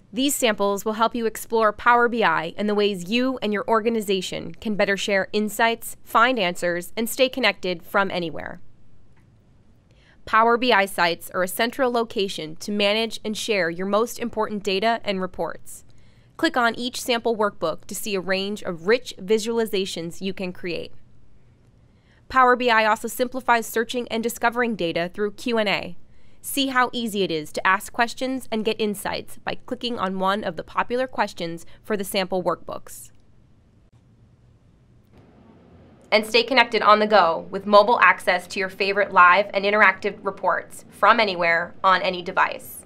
These samples will help you explore Power BI and the ways you and your organization can better share insights, find answers, and stay connected from anywhere. Power BI sites are a central location to manage and share your most important data and reports. Click on each sample workbook to see a range of rich visualizations you can create. Power BI also simplifies searching and discovering data through Q&A. See how easy it is to ask questions and get insights by clicking on one of the popular questions for the sample workbooks. And stay connected on the go with mobile access to your favorite live and interactive reports from anywhere on any device.